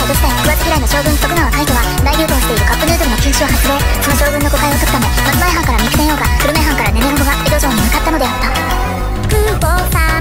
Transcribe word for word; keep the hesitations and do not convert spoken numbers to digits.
江戸時代、食わず嫌いの将軍徳川海人は大流行しているカップヌードルの禁止を発動。その将軍の誤解を解くため、松前藩から三船洋が、久留米藩からネネロボが江戸城に向かったのであった。空母さ